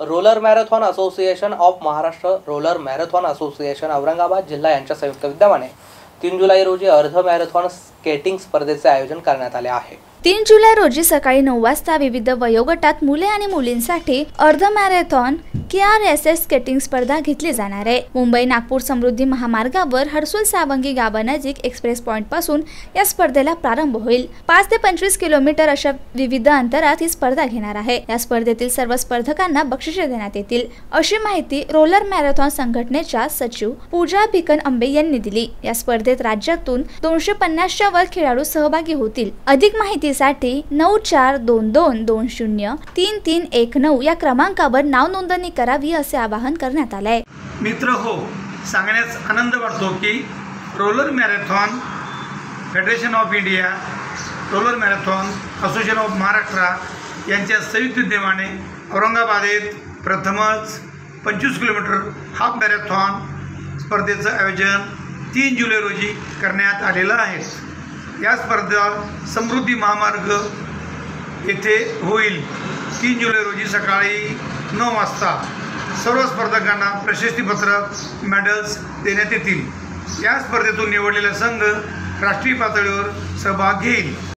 Roller marathon association of Maharashtra, roller marathon association Aurangabad जिल्हा यांच्या संयुक्त विद्यमाने 3 जुलै रोजी अर्ध मॅरेथॉन स्केटिंग स्पर्धेचे आयोजन करण्यात आले आहे। 3 जुलै रोजी सकाळी 9 वाजता विविध वयोगटात मुले आणि मुलींसाठी अर्ध मॅरेथॉन KRSS स्केटिंग स्पर्धा घेतली जाणार आहे। मुंबई नागपूर समृद्धी महामार्गावर हर्सुल सावंगी गावानजीक एक्सप्रेस पॉइंट पासून या स्पर्धेला प्रारंभ होईल। 5 ते 25 किलोमीटर अशा विविध अंतरात ही स्पर्धा घेणार आहे। या स्पर्धेतील सर्व स्पर्धकांना बक्षिसे देण्यात येतील, अशी माहिती रोलर मॅरेथॉन संघटनेच्या सचिव पूजा भिकन अंबे यांनी दिली। या स्पर्धेत राज्यातून 250च्या वर खेळाडू सहभागी होतील। अधिक माहितीसाठी 9422203319 या क्रमांकावर नाव नोंदणी करावी असे आवाहन करण्यात आले। मित्र हो, सांगण्यास आनंद वाटतो की roller marathon federation of India, roller marathon association of Maharashtra यांच्या संयुक्त विद्यमाने औरंगाबाद येथे प्रथमच 25 किलोमीटर हाफ मॅरेथॉन स्पर्धेचं आयोजन 3 जुलै रोजी करण्यात आलेलं आहे। या स्पर्धा समृद्धी महामार्ग येथे होईल। 3 जुलै रोजी सकाळी 9 वाजता सर्व स्पर्धकांना प्रशस्तीपत्रक, मेडल्स देण्यात येतील। या स्पर्धेतून निवडलेला संघ राष्ट्रीय पातळीवर सहभाग घेईल।